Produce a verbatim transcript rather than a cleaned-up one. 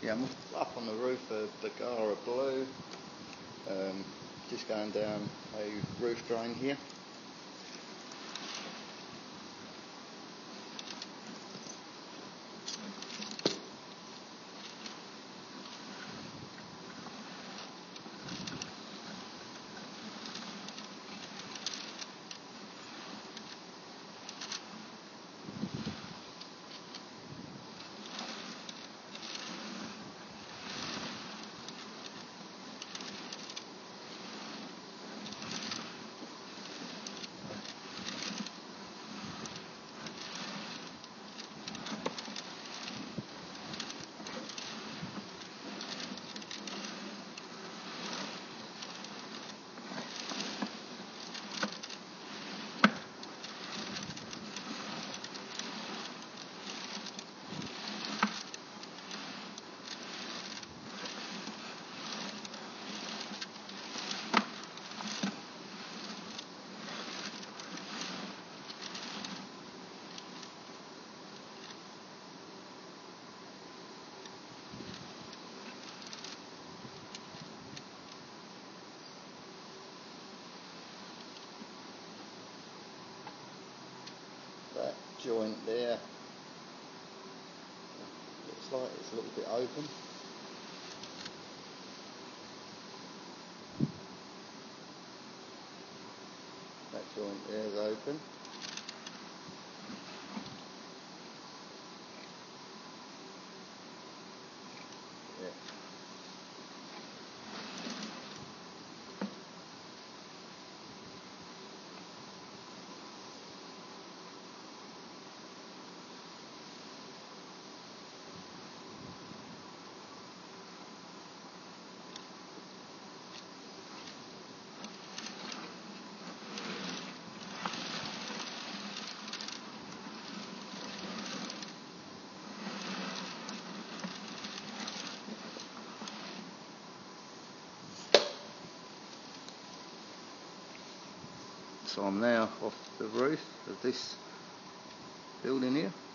Yeah, I'm up on the roof of Bargara Blue, um, just going down a roof drain here. That joint there looks like it's a little bit open. That joint there is open. Yeah. So I'm now off the roof of this building here.